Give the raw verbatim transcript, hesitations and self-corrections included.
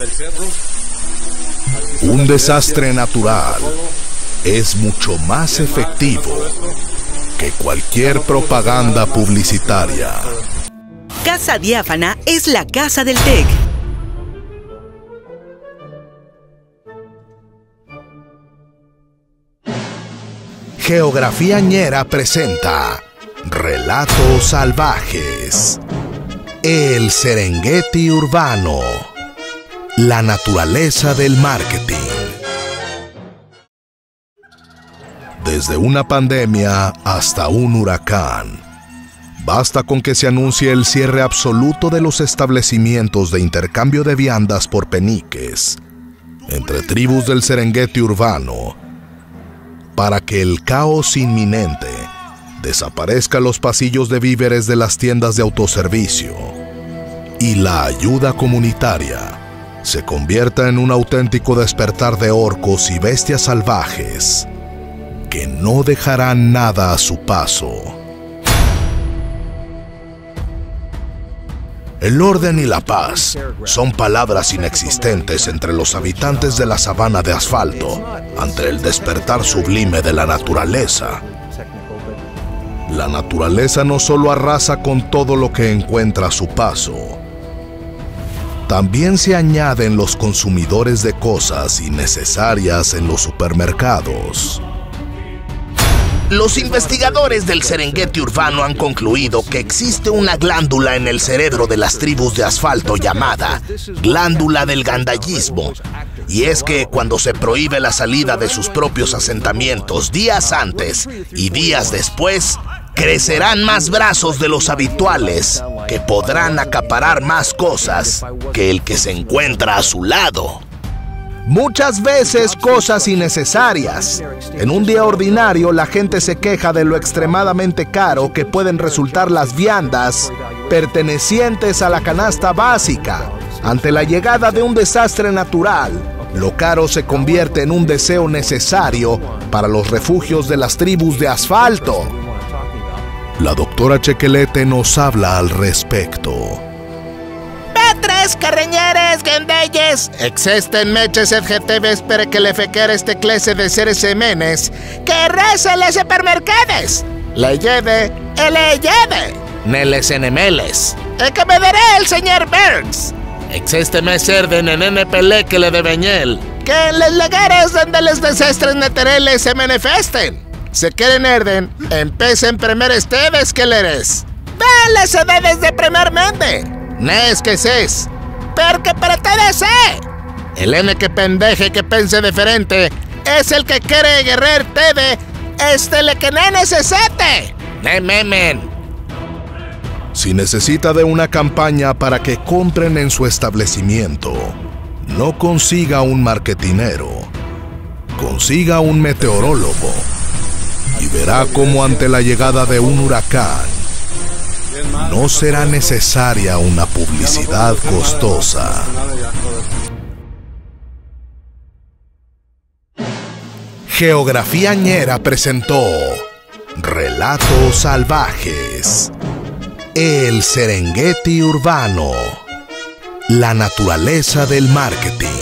Un desastre natural es mucho más efectivo que cualquier propaganda publicitaria. Casa Diáfana es la casa del T E C. Geografía Ñera presenta Relatos Salvajes. El Serengeti Urbano. La naturaleza del marketing. Desde una pandemia hasta un huracán, basta con que se anuncie el cierre absoluto de los establecimientos de intercambio de viandas por peniques entre tribus del Serengeti urbano para que el caos inminente desaparezca los pasillos de víveres de las tiendas de autoservicio y la ayuda comunitaria se convierta en un auténtico despertar de orcos y bestias salvajes que no dejarán nada a su paso. El orden y la paz son palabras inexistentes entre los habitantes de la sabana de asfalto ante el despertar sublime de la naturaleza. La naturaleza no solo arrasa con todo lo que encuentra a su paso, también se añaden los consumidores de cosas innecesarias en los supermercados. Los investigadores del Serengeti urbano han concluido que existe una glándula en el cerebro de las tribus de asfalto llamada glándula del gandallismo. Y es que cuando se prohíbe la salida de sus propios asentamientos días antes y días después, crecerán más brazos de los habituales que podrán acaparar más cosas que el que se encuentra a su lado. Muchas veces cosas innecesarias. En un día ordinario la gente se queja de lo extremadamente caro que pueden resultar las viandas pertenecientes a la canasta básica. Ante la llegada de un desastre natural, lo caro se convierte en un deseo necesario para los refugios de las tribus de asfalto. La doctora Chequelete nos habla al respecto. Petres, carreñeres, gendelles, existen meches FGTVs per que le fequer este clase de seres semenes que rece les supermercades. Le lleve, e le lleve, neles enemeles. E que me daré el señor Burns. Existe meser de nenene pele que le de beñel. Que en les legares donde les desastres netereles se manifesten. Se quieren erden, empecen primer esteves que leres. Dale se debes de primermente. Nes que ses. Porque para te sé. El N que pendeje que pense diferente es el que quiere guerrer tede. Este le que ne necesite. Ne memen. Si necesita de una campaña para que compren en su establecimiento, no consiga un marketinero, consiga un meteorólogo. Y verá cómo ante la llegada de un huracán no será necesaria una publicidad costosa. Geografía Ñera presentó Relatos Salvajes. El Serengeti urbano. La naturaleza del marketing.